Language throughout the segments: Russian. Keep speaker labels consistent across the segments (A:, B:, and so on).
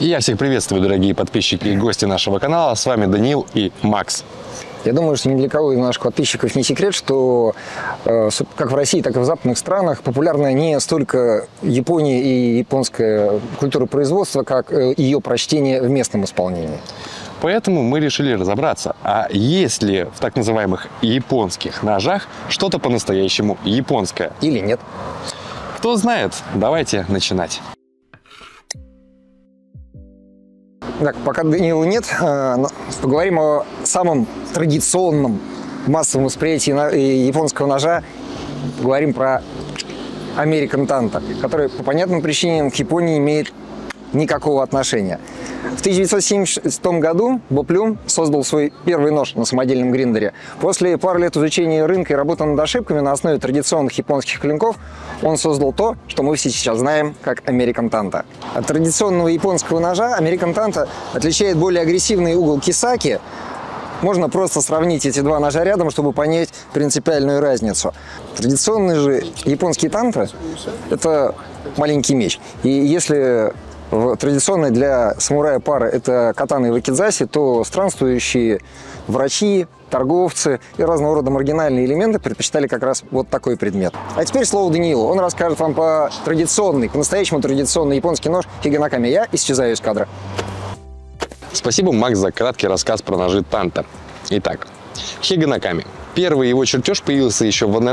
A: Я всех приветствую, дорогие подписчики и гости нашего канала. С вами Даниил и Макс.
B: Я думаю, что ни для кого из наших подписчиков не секрет, что как в России, так и в западных странах популярна не столько Япония и японская культура производства, как ее прочтение в местном исполнении.
A: Поэтому мы решили разобраться, а есть ли в так называемых японских ножах что-то по-настоящему японское?
B: Или нет?
A: Кто знает, давайте начинать.
B: Так, пока Даниила нет, поговорим о самом традиционном массовом восприятии японского ножа. Поговорим про American Tanto, который по понятным причинам к Японии имеет никакого отношения. В 1976 году Боб Лю создал свой первый нож на самодельном гриндере. После пары лет изучения рынка и работы над ошибками на основе традиционных японских клинков он создал то, что мы все сейчас знаем как American Tanto. От традиционного японского ножа American Tanto отличает более агрессивный угол кисаки. Можно просто сравнить эти два ножа рядом, чтобы понять принципиальную разницу. Традиционный же японский танто – это маленький меч. И если традиционная для самурая пара – это катана и вакидзаси, то странствующие врачи, торговцы и разного рода маргинальные элементы предпочитали как раз вот такой предмет. А теперь слово Даниилу. Он расскажет вам по по-настоящему традиционный японский нож хигинаками. Я исчезаю из кадра.
A: Спасибо, Макс, за краткий рассказ про ножи танто. Итак, хигинаками. Первый его чертеж появился еще в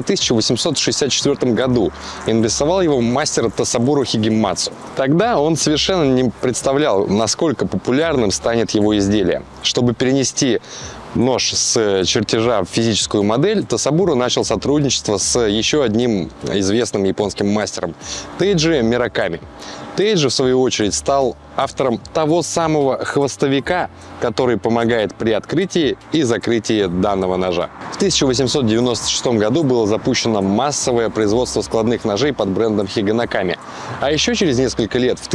A: 1864 году и нарисовал его мастер Тосабуро Хигемацу. Тогда он совершенно не представлял, насколько популярным станет его изделие. Чтобы перенести нож с чертежа в физическую модель, Тосабуро начал сотрудничество с еще одним известным японским мастером – Тейджи Мираками. Тейджи, в свою очередь, стал автором того самого хвостовика, который помогает при открытии и закрытии данного ножа. В 1896 году было запущено массовое производство складных ножей под брендом Хигинаками. А еще через несколько лет, в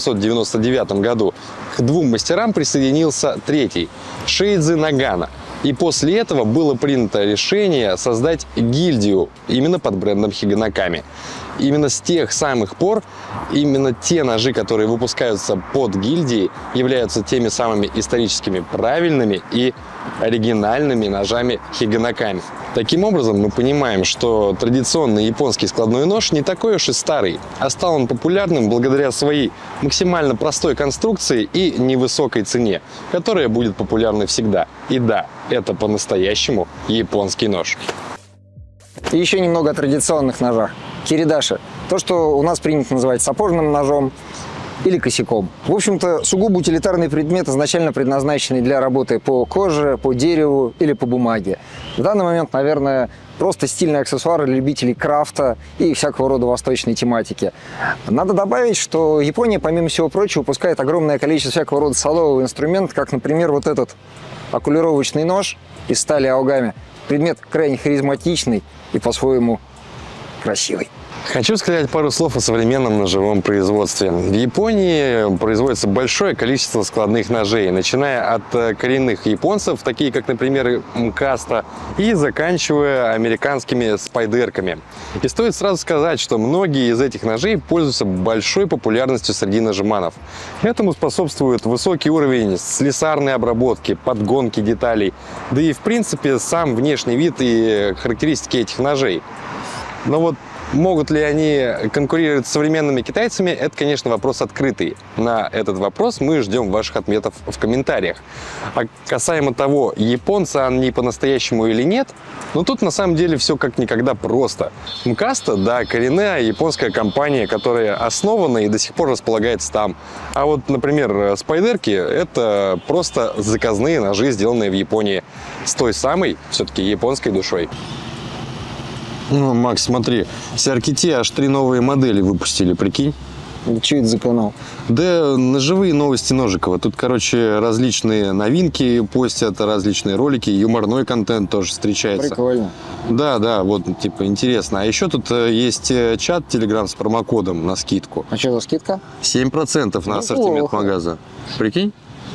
A: 1899 году, к двум мастерам присоединился третий – Шейдзи Нагана. И после этого было принято решение создать гильдию именно под брендом Хигинаками. Именно с тех самых пор именно те ножи, которые выпускаются под гильдией, являются теми самыми историческими правильными и оригинальными ножами хигинаками. Таким образом, мы понимаем, что традиционный японский складной нож не такой уж и старый, а стал он популярным благодаря своей максимально простой конструкции и невысокой цене, которая будет популярной всегда. И да, это по-настоящему японский нож.
B: И еще немного о традиционных ножах. Киридаши. То, что у нас принято называть сапожным ножом или косяком. В общем-то, сугубо утилитарный предмет, изначально предназначенный для работы по коже, по дереву или по бумаге. В данный момент, наверное, просто стильный аксессуар для любителей крафта и всякого рода восточной тематики. Надо добавить, что Япония, помимо всего прочего, выпускает огромное количество всякого рода садового инструмента, как, например, вот этот окулировочный нож из стали аогами. Предмет крайне харизматичный и по-своему красивый.
A: Хочу сказать пару слов о современном ножевом производстве. В Японии производится большое количество складных ножей, начиная от коренных японцев, такие как, например, МКАСТа, и заканчивая американскими спайдерками. И стоит сразу сказать, что многие из этих ножей пользуются большой популярностью среди ножеманов. Этому способствует высокий уровень слесарной обработки, подгонки деталей, да и, в принципе, сам внешний вид и характеристики этих ножей. Но вот могут ли они конкурировать с современными китайцами, это, конечно, вопрос открытый. На этот вопрос мы ждем ваших ответов в комментариях. А касаемо того, японцы они по-настоящему или нет, ну тут на самом деле все как никогда просто. МКАСТа, да, коренная японская компания, которая основана и до сих пор располагается там. А вот, например, спайдерки – это просто заказные ножи, сделанные в Японии с той самой, все-таки, японской душой. Ну, Макс, смотри, Сяркити аж 3 новые модели выпустили, прикинь.
B: Что это за канал?
A: Да, ножевые новости Ножикова. Тут, короче, различные новинки постят, различные ролики, юморной контент тоже встречается.
B: Прикольно.
A: Да, вот, типа, интересно. А еще тут есть чат Telegram с промокодом на скидку.
B: А что за скидка?
A: 7% на ассортимент магаза. Прикинь?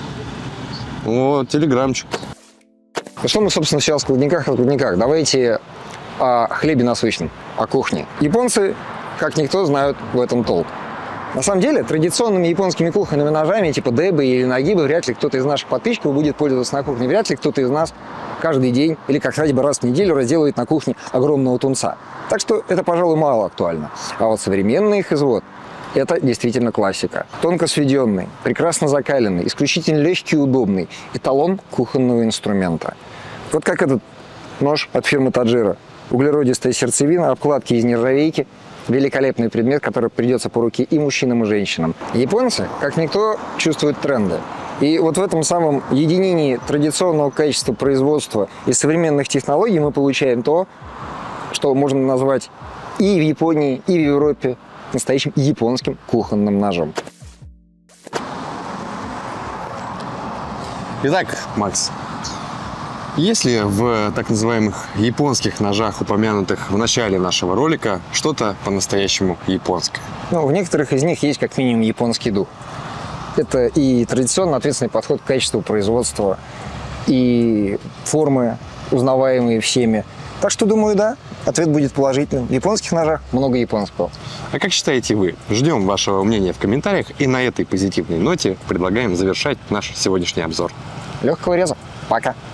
A: Вот, телеграмчик.
B: Ну что мы, собственно, сейчас в складниках и складниках? Давайте о хлебе насущном, о кухне. Японцы, как никто, знают в этом толк. На самом деле, традиционными японскими кухонными ножами, типа дэбы или нагибы, вряд ли кто-то из наших подписчиков будет пользоваться на кухне. Вряд ли кто-то из нас каждый день или как хотя бы раз в неделю разделывает на кухне огромного тунца. Так что это, пожалуй, мало актуально. А вот современный их извод – это действительно классика. Тонко сведенный, прекрасно закаленный, исключительно легкий и удобный. Эталон кухонного инструмента. Вот как этот нож от фирмы Таджира. Углеродистая сердцевина, обкладки из нержавейки. Великолепный предмет, который придется по руке и мужчинам, и женщинам. Японцы, как никто, чувствуют тренды. И вот в этом самом единении традиционного качества производства и современных технологий мы получаем то, что можно назвать и в Японии, и в Европе настоящим японским кухонным ножом.
A: Итак, Макс, есть ли в так называемых японских ножах, упомянутых в начале нашего ролика, что-то по-настоящему японское?
B: Ну, в некоторых из них есть как минимум японский дух. Это и традиционно ответственный подход к качеству производства, и формы, узнаваемые всеми. Так что, думаю, да, ответ будет положительным. В японских ножах много японского.
A: А как считаете вы? Ждем вашего мнения в комментариях, и на этой позитивной ноте предлагаем завершать наш сегодняшний обзор.
B: Легкого реза. Пока.